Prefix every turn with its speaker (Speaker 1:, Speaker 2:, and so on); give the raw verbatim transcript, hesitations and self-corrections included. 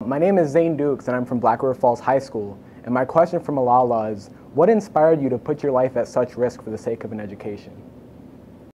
Speaker 1: my name is Zane Dukes, and I'm from Black River Falls High School. And my question for Malala is, what inspired you to put your life at such risk for the sake of an education?